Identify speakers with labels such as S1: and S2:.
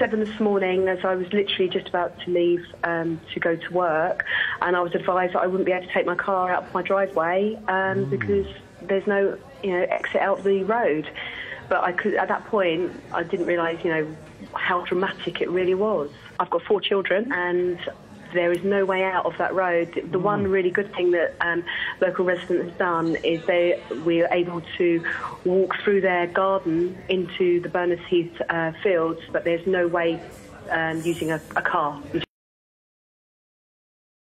S1: 7 this morning as I was literally just about to leave to go to work, and I was advised that I wouldn't be able to take my car out of my driveway because there's no, exit out the road. But at that point, I didn't realise, how dramatic it really was. I've got 4 children, and there is no way out of that road. The one really good thing that local residents have done is we are able to walk through their garden into the Berners Heath fields, but there's no way using a car.